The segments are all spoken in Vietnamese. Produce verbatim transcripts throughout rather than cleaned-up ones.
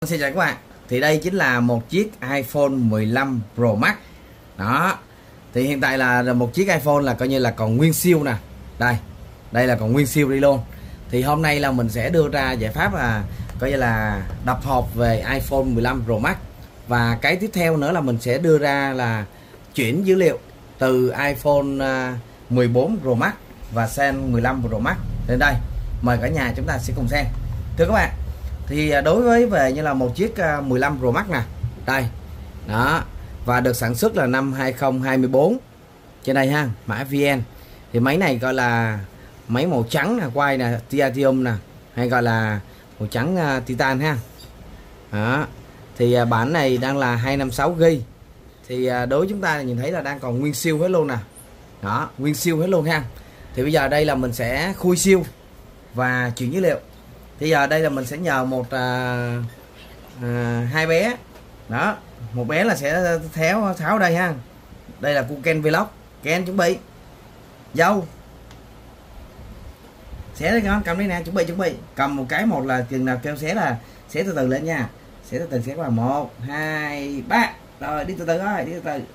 Xin chào các bạn. Thì đây chính là một chiếc iPhone mười lăm Pro Max. Đó. Thì hiện tại là một chiếc iPhone là coi như là còn nguyên siêu nè. Đây. Đây là còn nguyên siêu đi luôn. Thì hôm nay là mình sẽ đưa ra giải pháp là coi như là đập hộp về iPhone mười lăm Pro Max. Và cái tiếp theo nữa là mình sẽ đưa ra là chuyển dữ liệu từ iPhone mười bốn Pro Max và sang mười lăm Pro Max đến đây. Mời cả nhà chúng ta sẽ cùng xem. Thưa các bạn, thì đối với về như là một chiếc mười lăm Pro Max nè, đây đó, và được sản xuất là năm hai không hai tư trên đây ha, mã vê en. Thì máy này gọi là máy màu trắng nè, quay nè, titanium nè, hay gọi là màu trắng uh, titan ha. Đó. Thì uh, bản này đang là hai trăm năm mươi sáu gi ga bai. Thì uh, đối với chúng ta nhìn thấy là đang còn nguyên siêu hết luôn nè. Đó, nguyên siêu hết luôn ha. Thì bây giờ đây là mình sẽ khui siêu và chuyển dữ liệu. Thì giờ đây là mình sẽ nhờ một à, à, hai bé đó, một bé là sẽ tháo tháo đây ha. Đây là cu Ken Vlog. Ken chuẩn bị dâu xé đấy con, cầm đây nè, chuẩn bị chuẩn bị cầm một cái, một là chừng nào kêu xé là xé từ từ lên nha, xé từ từ xé qua một hai ba, rồi đi từ từ thôi, đi từ từ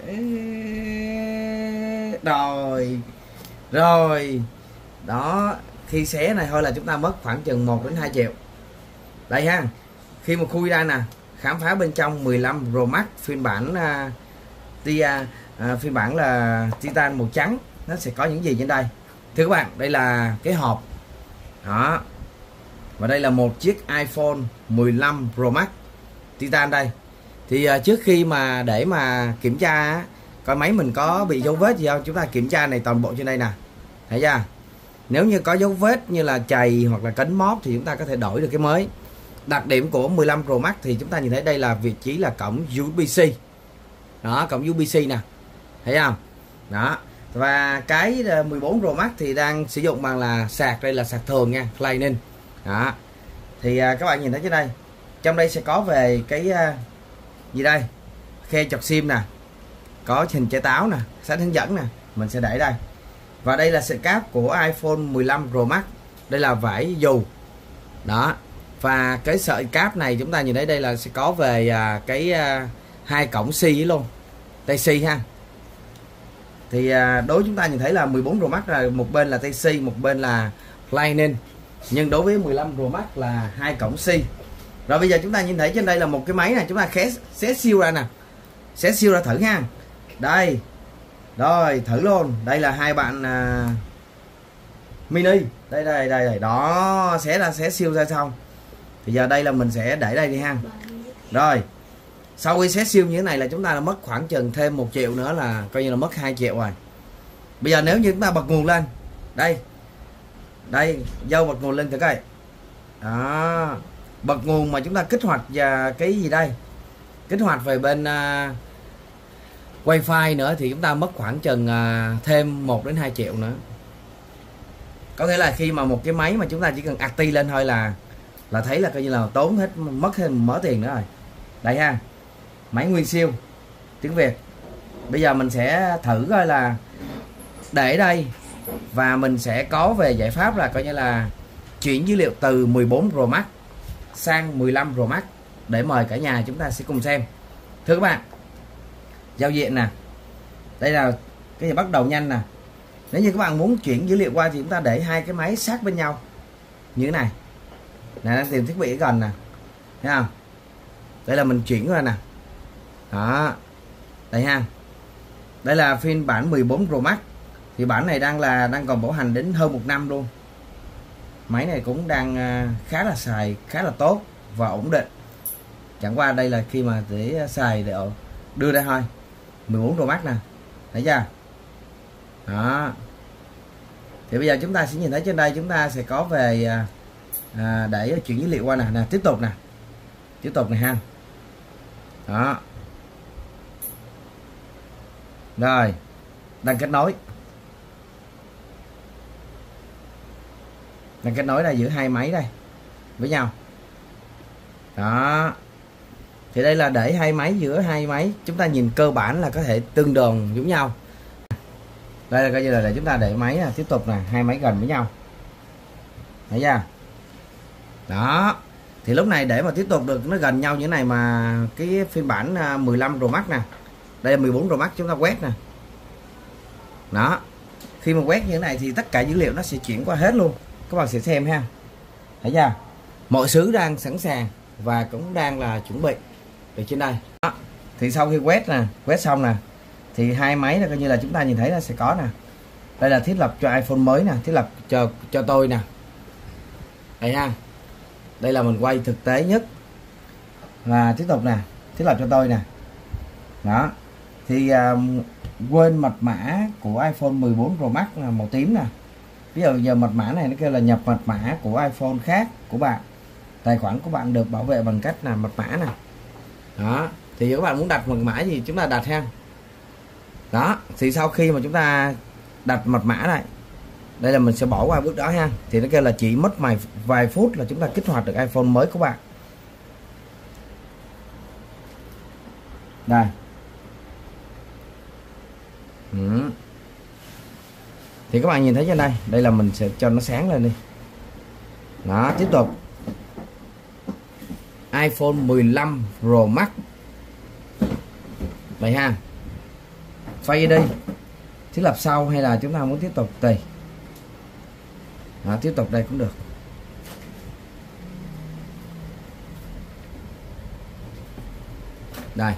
rồi rồi đó. Khi xé này thôi là chúng ta mất khoảng chừng một đến hai triệu. Đây ha. Khi mà khui ra nè, khám phá bên trong mười lăm Pro Max phiên bản uh, tia uh, phiên bản là Titan màu trắng, nó sẽ có những gì trên đây. Thưa các bạn, đây là cái hộp. Đó. Và đây là một chiếc iPhone mười lăm Pro Max Titan đây. Thì uh, trước khi mà để mà kiểm tra coi máy mình có bị dấu vết gì không, chúng ta kiểm tra này toàn bộ trên đây nè. Thấy chưa? Nếu như có dấu vết như là chày hoặc là cánh móp thì chúng ta có thể đổi được cái mới. Đặc điểm của mười lăm Pro Max thì chúng ta nhìn thấy đây là vị trí là cổng u ét bê-C. Đó, cổng u ét bê-C nè. Thấy không? Đó. Và cái mười bốn Pro Max thì đang sử dụng bằng là sạc, đây là sạc thường nha, Lightning. Đó. Thì các bạn nhìn thấy trên đây. Trong đây sẽ có về cái gì đây? Khe chọc sim nè. Có hình trái táo nè, sách hướng dẫn nè, mình sẽ để đây. Và đây là sợi cáp của iPhone mười lăm Pro Max. Đây là vải dù. Đó. Và cái sợi cáp này chúng ta nhìn thấy đây là sẽ có về à, cái à, hai cổng C luôn. Type C ha. Thì à, đối với chúng ta nhìn thấy là mười bốn Pro Max là một bên là Type C, một bên là Lightning. Nhưng đối với mười lăm Pro Max là hai cổng C. Rồi bây giờ chúng ta nhìn thấy trên đây là một cái máy này, chúng ta khé xé siêu ra nè. Xé siêu ra thử ha. Đây. Rồi thử luôn. Đây là hai bạn à, mini. Đây đây đây đây. Đó, xé ra xé siêu ra xong. Thì giờ đây là mình sẽ để đây đi ha. Rồi. Sau khi xé siêu như thế này là chúng ta đã mất khoảng chừng thêm một triệu nữa, là coi như là mất hai triệu rồi. Bây giờ nếu như chúng ta bật nguồn lên. Đây. Đây, dâu bật nguồn lên thử coi. Đó. Bật nguồn mà chúng ta kích hoạt và cái gì đây? Kích hoạt về bên uh, Wi-Fi nữa thì chúng ta mất khoảng chừng uh, thêm một đến hai triệu nữa. Có thể là khi mà một cái máy mà chúng ta chỉ cần acti lên thôi là là thấy là coi như là tốn hết, mất thêm mớ tiền nữa rồi. Đây ha. Máy nguyên siêu tiếng Việt. Bây giờ mình sẽ thử coi là để đây và mình sẽ có về giải pháp là coi như là chuyển dữ liệu từ mười bốn Pro Max sang mười lăm Pro Max để mời cả nhà chúng ta sẽ cùng xem. Thưa các bạn, giao diện nè, đây là cái gì bắt đầu nhanh nè. Nếu như các bạn muốn chuyển dữ liệu qua thì chúng ta để hai cái máy sát bên nhau như thế này nè, đang tìm thiết bị gần nè, thấy không? Đây là mình chuyển ra nè. Đó, đây ha. Đây là phiên bản mười bốn Pro Max. Thì bản này đang là đang còn bảo hành đến hơn một năm luôn. Máy này cũng đang khá là xài khá là tốt và ổn định. Chẳng qua đây là khi mà để xài để đưa ra thôi. mười bốn Pro Max nè, thấy chưa? Đó. Thì bây giờ chúng ta sẽ nhìn thấy trên đây chúng ta sẽ có về à, để chuyển dữ liệu qua nè, nè tiếp tục nè, tiếp tục này ha. Đó. Rồi, đang kết nối, đang kết nối là giữa hai máy đây với nhau. Đó. Thì đây là để hai máy, giữa hai máy chúng ta nhìn cơ bản là có thể tương đồng giống nhau. Đây là coi như là để chúng ta để máy là tiếp tục nè, hai máy gần với nhau, thấy chưa? Đó. Thì lúc này để mà tiếp tục được nó gần nhau như thế này mà cái phiên bản mười lăm Pro Max nè, đây là mười bốn Pro Max chúng ta quét nè. Đó. Khi mà quét như thế này thì tất cả dữ liệu nó sẽ chuyển qua hết luôn. Các bạn sẽ xem ha. Thấy chưa? Mọi thứ đang sẵn sàng và cũng đang là chuẩn bị ở trên đây. Đó. Thì sau khi quét nè, quét xong nè, thì hai máy là coi như là chúng ta nhìn thấy nó sẽ có nè. Đây là thiết lập cho iPhone mới nè, thiết lập cho cho tôi nè. Đây ha. Đây là mình quay thực tế nhất. Và tiếp tục nè, thiết lập cho tôi nè. Đó. Thì uh, quên mật mã của iPhone mười bốn Pro Max là màu tím nè. Ví dụ giờ mật mã này nó kêu là nhập mật mã của iPhone khác của bạn. Tài khoản của bạn được bảo vệ bằng cách là mật mã nè. Đó. Thì các bạn muốn đặt mật mã gì chúng ta đặt ha. Đó. Thì sau khi mà chúng ta đặt mật mã này, đây là mình sẽ bỏ qua bước đó ha. Thì nó kêu là chỉ mất vài, vài phút là chúng ta kích hoạt được iPhone mới của bạn. Đây. Ừ. Thì các bạn nhìn thấy trên đây, đây là mình sẽ cho nó sáng lên đi. Đó, tiếp tục iPhone mười lăm Pro Max. Đây ha. Face đi. Thiết lập sau hay là chúng ta muốn tiếp tục tùy. Đó, tiếp tục đây cũng được. Đây.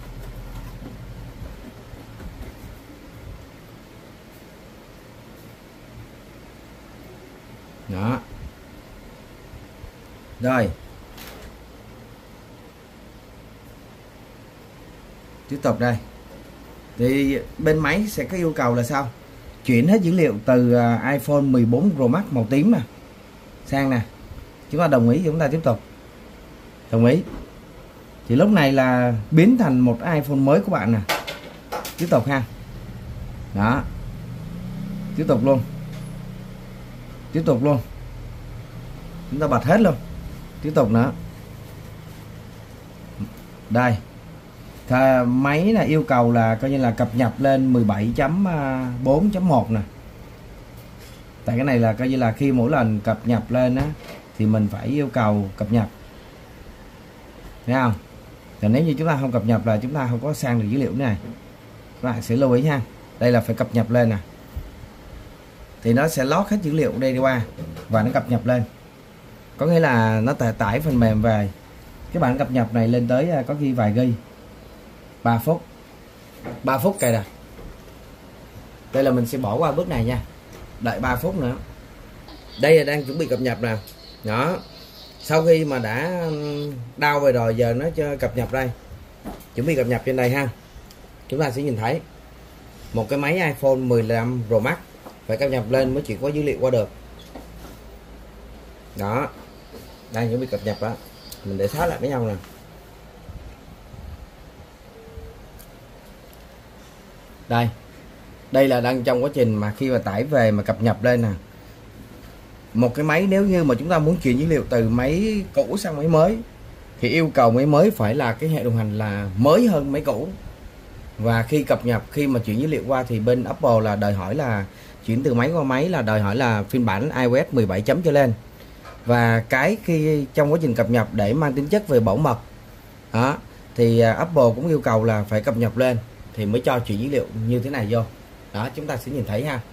Đó. Rồi. Tiếp tục đây. Thì bên máy sẽ có yêu cầu là sao? Chuyển hết dữ liệu từ iPhone mười bốn Pro Max màu tím nè sang nè. Chúng ta đồng ý, chúng ta tiếp tục. Đồng ý. Thì lúc này là biến thành một iPhone mới của bạn nè. Tiếp tục ha. Đó. Tiếp tục luôn. Tiếp tục luôn. Chúng ta bật hết luôn. Tiếp tục nữa. Đây. Thì máy là yêu cầu là coi như là cập nhật lên mười bảy chấm bốn chấm một nè. Tại cái này là coi như là khi mỗi lần cập nhật lên á thì mình phải yêu cầu cập nhật. Thấy không? Thì nếu như chúng ta không cập nhật là chúng ta không có sang được dữ liệu này. Các bạn sẽ lưu ý ha. Đây là phải cập nhật lên nè. Thì nó sẽ lót hết dữ liệu đây đi qua và nó cập nhật lên. Có nghĩa là nó tải, tải phần mềm về. Các bạn cập nhật này lên tới có khi vài ghi. ba phút. ba phút cài đặt. Đây là mình sẽ bỏ qua bước này nha. Đợi ba phút nữa. Đây là đang chuẩn bị cập nhật nè. Đó. Sau khi mà đã đau về rồi giờ nó cho cập nhật đây. Chuẩn bị cập nhật trên đây ha. Chúng ta sẽ nhìn thấy một cái máy iPhone mười lăm Pro Max phải cập nhật lên mới chuyển có dữ liệu qua được. Đó. Đang chuẩn bị cập nhật đó. Mình để sát lại với nhau nè. Đây. Đây là đang trong quá trình mà khi mà tải về mà cập nhật lên nè. Một cái máy nếu như mà chúng ta muốn chuyển dữ liệu từ máy cũ sang máy mới thì yêu cầu máy mới phải là cái hệ điều hành là mới hơn máy cũ. Và khi cập nhật, khi mà chuyển dữ liệu qua thì bên Apple là đòi hỏi là chuyển từ máy qua máy là đòi hỏi là phiên bản iOS mười bảy chấm trở lên. Và cái khi trong quá trình cập nhật để mang tính chất về bảo mật đó, thì Apple cũng yêu cầu là phải cập nhật lên thì mới cho chuyển dữ liệu như thế này vô. Đó, chúng ta sẽ nhìn thấy ha.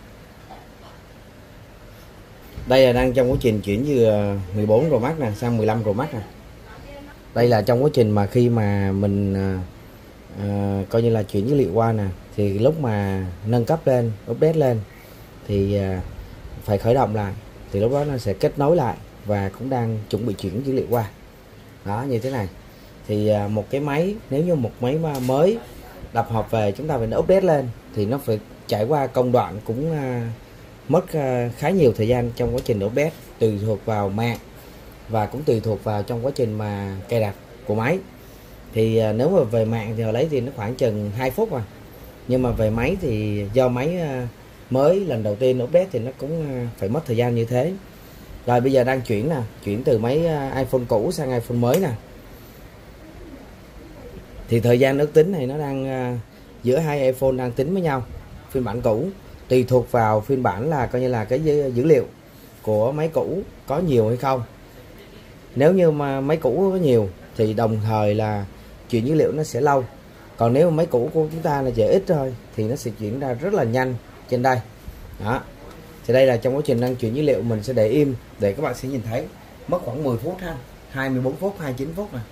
Đây là đang trong quá trình chuyển từ mười bốn Pro Max nè sang mười lăm Pro Max nè. Đây là trong quá trình mà khi mà mình à, coi như là chuyển dữ liệu qua nè, thì lúc mà nâng cấp lên, update lên thì à, phải khởi động lại, thì lúc đó nó sẽ kết nối lại và cũng đang chuẩn bị chuyển dữ liệu qua. Đó, như thế này. Thì à, một cái máy, nếu như một máy mới đập hộp về chúng ta phải update lên thì nó phải trải qua công đoạn cũng à, mất à, khá nhiều thời gian trong quá trình update, tùy thuộc vào mạng và cũng tùy thuộc vào trong quá trình mà cài đặt của máy. Thì à, nếu mà về mạng thì họ lấy thì nó khoảng chừng hai phút mà. Nhưng mà về máy thì do máy à, mới lần đầu tiên update thì nó cũng à, phải mất thời gian như thế. Rồi bây giờ đang chuyển nè, chuyển từ máy à, iPhone cũ sang iPhone mới nè. Thì thời gian ước tính này nó đang à, giữa hai iPhone đang tính với nhau, phiên bản cũ, tùy thuộc vào phiên bản là coi như là cái dữ liệu của máy cũ có nhiều hay không. Nếu như mà máy cũ có nhiều thì đồng thời là chuyển dữ liệu nó sẽ lâu. Còn nếu mà máy cũ của chúng ta là chỉ ít thôi thì nó sẽ chuyển ra rất là nhanh trên đây. Đó. Thì đây là trong quá trình đăng chuyển dữ liệu mình sẽ để im để các bạn sẽ nhìn thấy, mất khoảng mười phút ha, hai mươi bốn phút, hai mươi chín phút nè.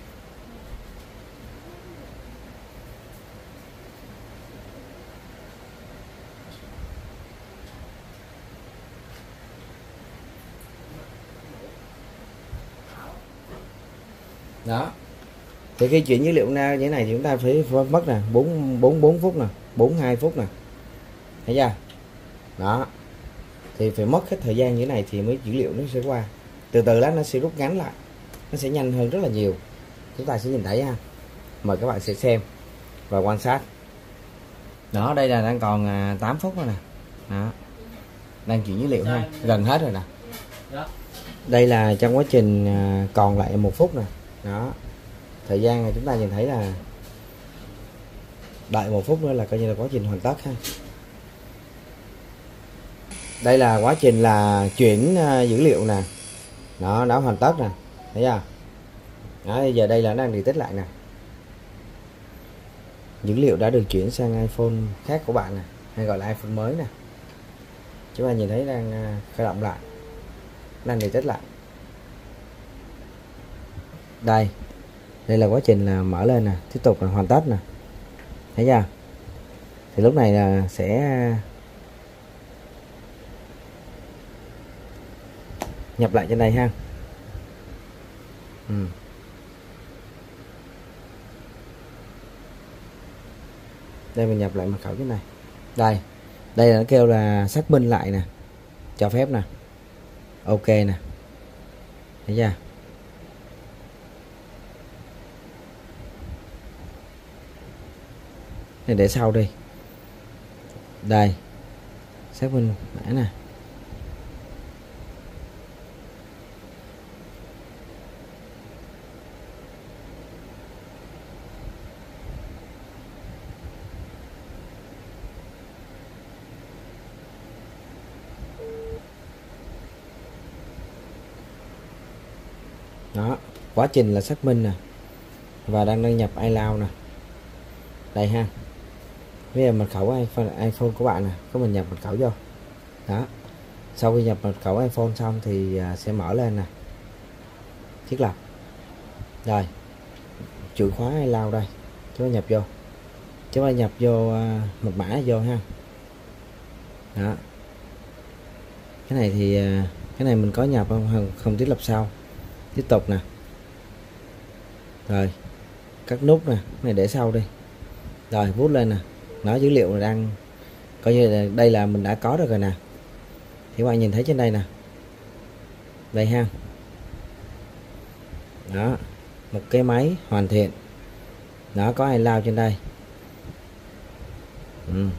Đó. Thì khi chuyển dữ liệu ra như thế này thì chúng ta phải mất nè bốn bốn bốn phút nè, bốn mươi hai phút nè. Thấy chưa? Đó. Thì phải mất hết thời gian như thế này thì mới dữ liệu nó sẽ qua. Từ từ đó nó sẽ rút ngắn lại. Nó sẽ nhanh hơn rất là nhiều. Chúng ta sẽ nhìn thấy ha. Mời các bạn sẽ xem và quan sát. Đó, đây là đang còn tám phút rồi nè. Đó. Đang chuyển dữ liệu ha, gần hết rồi nè. Đây là trong quá trình còn lại một phút nè. Đó. Thời gian này chúng ta nhìn thấy là đợi một phút nữa là coi như là quá trình hoàn tất ha. Đây là quá trình là chuyển dữ liệu nè. Đó, đã hoàn tất nè. Thấy chưa? Đó, bây giờ đây là nó đang đi tích lại nè. Dữ liệu đã được chuyển sang iPhone khác của bạn nè, hay gọi là iPhone mới nè. Chúng ta nhìn thấy đang khởi động lại, đang đi tích lại. Đây, đây là quá trình là mở lên nè, tiếp tục là hoàn tất nè. Thấy chưa? Thì lúc này là sẽ nhập lại trên đây ha. Ừ. Đây mình nhập lại mật khẩu trên này. Đây, đây là nó kêu là xác minh lại nè, cho phép nè, ok nè. Thấy chưa? Này để sau đi. Đây, xác minh mã nè. Đó, quá trình là xác minh nè và đang đăng nhập iCloud nè. Đây ha. Bây giờ mật khẩu iPhone, iPhone của bạn nè, có mình nhập mật khẩu vô. Đó. Sau khi nhập mật khẩu iPhone xong thì sẽ mở lên nè. Thiết lập. Rồi. Chìa khóa iCloud đây. Chúng ta nhập vô. Chúng ta nhập vô mật mã vô ha. Đó. Cái này thì cái này mình có nhập không không, không thiết lập sau. Tiếp tục nè. Rồi. Các nút nè, cái này để sau đi. Rồi vút lên nè. Nó dữ liệu là đang coi như là đây là mình đã có được rồi nè. Thì các bạn nhìn thấy trên đây nè. Đây ha. Đó. Một cái máy hoàn thiện. Nó có iCloud trên đây. Ừ.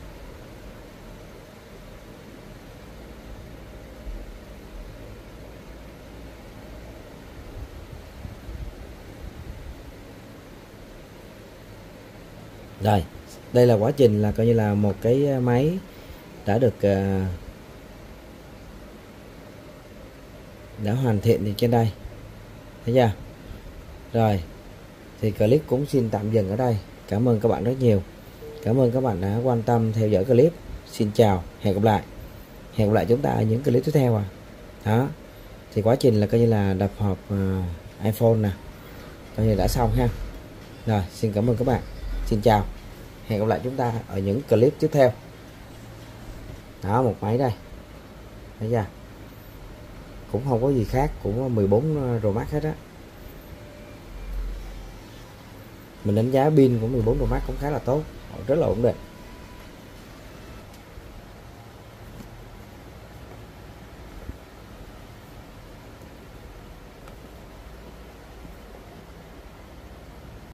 Rồi, đây là quá trình là coi như là một cái máy đã được uh, đã hoàn thiện thì trên đây. Thấy chưa? Rồi, thì clip cũng xin tạm dừng ở đây. Cảm ơn các bạn rất nhiều. Cảm ơn các bạn đã quan tâm theo dõi clip. Xin chào, hẹn gặp lại. Hẹn gặp lại chúng ta ở những clip tiếp theo à. Đó. Thì quá trình là coi như là đập hộp uh, iPhone nè. Coi như đã xong ha. Rồi, xin cảm ơn các bạn. Xin chào. Hẹn gặp lại chúng ta ở những clip tiếp theo. Đó, một máy đây. Thấy chưa? Cũng không có gì khác, cũng mười bốn Pro Max hết á. Mình đánh giá pin của mười bốn Pro Max cũng khá là tốt, rất là ổn định.